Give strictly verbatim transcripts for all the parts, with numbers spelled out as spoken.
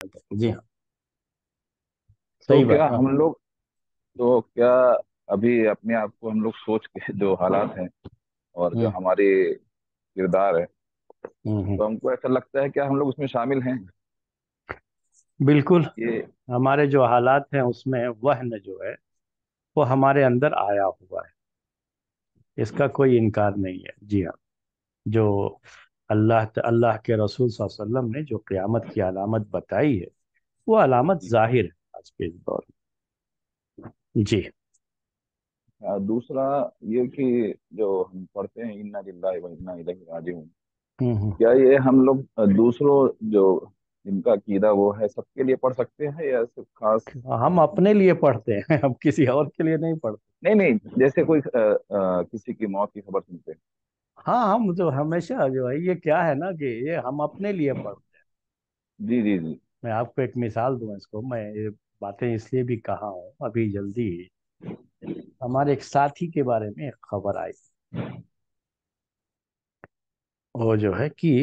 جی ہاں، تو صحیح بات، کیا ہاں۔ ہم لوگ تو کیا ابھی اپنے آپ کو ہم لوگ سوچ کے جو حالات ہیں اور جو ہوں ہماری کردار ہے، ہوں ہوں، تو ہم کو ایسا لگتا ہے کہ ہم لوگ اس میں شامل ہیں بالکل۔ یہ؟ ہمارے جو حالات ہیں اس میں وہن جو ہے وہ ہمارے اندر آیا ہوا ہے، اس کا کوئی انکار نہیں ہے، جی ہاں۔ جو اللہ اللہ کے رسول صلی اللہ علیہ وسلم نے جو قیامت کی علامت بتائی ہے وہ علامت جی۔ ظاہر ہے آج کے اس دور میں، جی۔ آ، دوسرا یہ کہ جو ہم پڑھتے ہیں انا للہ و انا الیہ راجعون، ہوں ہوں۔ کیا یہ ہم لوگ آ، دوسروں جو جن کا عقیدہ وہ ہے سب کے لیے پڑھ سکتے ہیں یا صرف خاص؟ ہم اپنے لیے پڑھتے ہیں، ہم کسی اور کے لیے نہیں پڑھتے۔ نہیں نہیں، جیسے کوئی آ، آ، کسی کی موت کی خبر سنتے ہیں۔ ہاں، ہم جو ہمیشہ جو ہے یہ کیا ہے نا کہ یہ ہم اپنے لیے پڑھتے ہیں۔ جی جی جی میں آپ کو ایک مثال دوں اس کو، میں یہ باتیں اس لیے بھی کہا ہوں ابھی جلدی ہی، ہمارے ایک ساتھی کے بارے میں ایک خبر آئی، وہ جو ہے کہ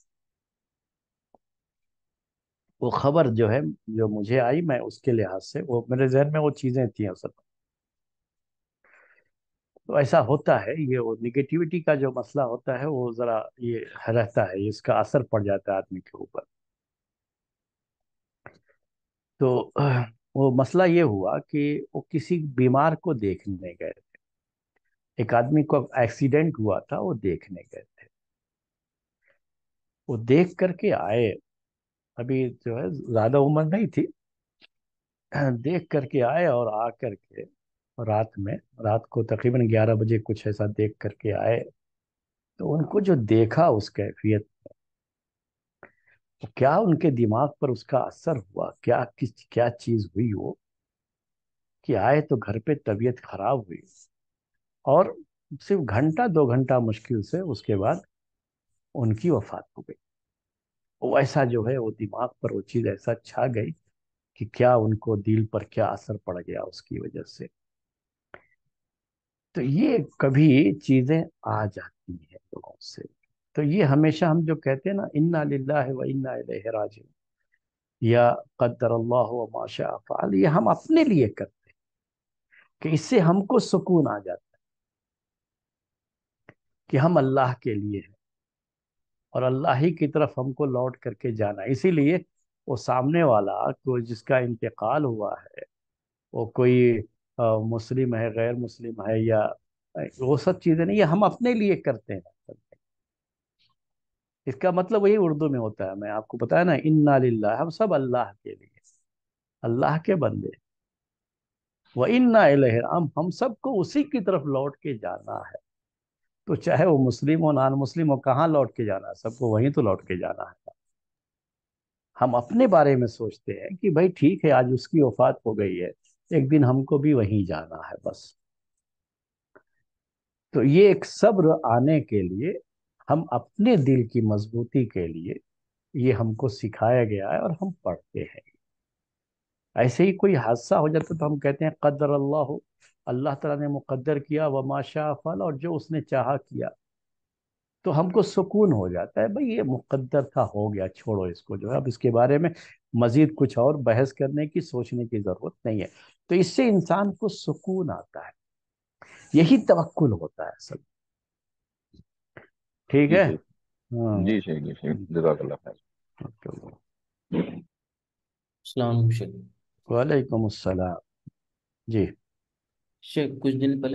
وہ خبر جو ہے جو مجھے آئی، میں اس کے لحاظ سے وہ میرے ذہن میں وہ چیزیں تھیں اصل میں۔ تو ایسا ہوتا ہے، یہ وہ نگیٹیوٹی کا جو مسئلہ ہوتا ہے وہ ذرا یہ رہتا ہے، اس کا اثر پڑ جاتا ہے آدمی کے اوپر۔ تو وہ مسئلہ یہ ہوا کہ وہ کسی بیمار کو دیکھنے گئے، ایک آدمی کو ایکسیڈنٹ ہوا تھا، وہ دیکھنے گئے تھے۔ وہ دیکھ کر کے آئے، ابھی جو ہے زیادہ عمر نہیں تھی، دیکھ کر کے آئے اور آ کر کے رات میں، رات کو تقریباً گیارہ بجے کچھ ایسا دیکھ کر کے آئے، تو ان کو جو دیکھا اس کیفیت، کیا ان کے دماغ پر اس کا اثر ہوا، کیا کس کیا چیز ہوئی وہ، کہ آئے تو گھر پہ طبیعت خراب ہوئی، اور صرف گھنٹہ دو گھنٹہ مشکل سے اس کے بعد ان کی وفات ہو گئی۔ وہ ایسا جو ہے وہ دماغ پر وہ چیز ایسا چھا گئی کہ کیا ان کو دل پر کیا اثر پڑ گیا اس کی وجہ سے۔ تو یہ کبھی چیزیں آ جاتی ہیں لوگوں سے، تو یہ ہمیشہ ہم جو کہتے ہیں نا انا للہ و انا الیہ راجعون، یا قدر اللہ و ما شاء فعل، یہ ہم اپنے لیے کرتے ہیں کہ اس سے ہم کو سکون آ جاتا ہے کہ ہم اللہ کے لیے ہیں اور اللہ ہی کی طرف ہم کو لوٹ کر کے جانا ہے۔ اسی لیے وہ سامنے والا کو جس کا انتقال ہوا ہے، وہ کوئی آ، مسلم ہے، غیر مسلم ہے، یا وہ سب چیزیں نہیں، یہ ہم اپنے لیے کرتے ہیں۔ اس کا مطلب وہی اردو میں ہوتا ہے، میں آپ کو بتایا نا انا للہ، ہم سب اللہ کے لیے، اللہ کے بندے، وَإِنَّا إِلَيْهِ، ہم ہم سب کو اسی کی طرف لوٹ کے جانا ہے۔ تو چاہے وہ مسلم ہو نان مسلم ہو، کہاں لوٹ کے جانا ہے؟ سب کو وہیں تو لوٹ کے جانا ہے۔ ہم اپنے بارے میں سوچتے ہیں کہ بھائی ٹھیک ہے آج اس کی وفات ہو گئی ہے، ایک دن ہم کو بھی وہیں جانا ہے بس۔ تو یہ ایک صبر آنے کے لیے، ہم اپنے دل کی مضبوطی کے لیے یہ ہم کو سکھایا گیا ہے اور ہم پڑھتے ہیں۔ ایسے ہی کوئی حادثہ ہو جاتا تو ہم کہتے ہیں قدر اللہ، اللہ تعالیٰ نے مقدر کیا، وما شاء فعل، اور جو اس نے چاہا کیا، تو ہم کو سکون ہو جاتا ہے بھئی یہ مقدر تھا، ہو گیا، چھوڑو اس کو، جو ہے اب اس کے بارے میں مزید کچھ اور بحث کرنے کی، سوچنے کی ضرورت نہیں ہے۔ تو اس سے انسان کو سکون آتا ہے، یہی توکل ہوتا ہے اصل۔ ٹھیک جی ہے، صحیح، ہاں۔ جی صحیح جی صحیح، جزاک اللہ خیر۔ السلام علیکم شیخ۔ وعلیکم السلام، جی۔ شیخ کچھ دن پہلے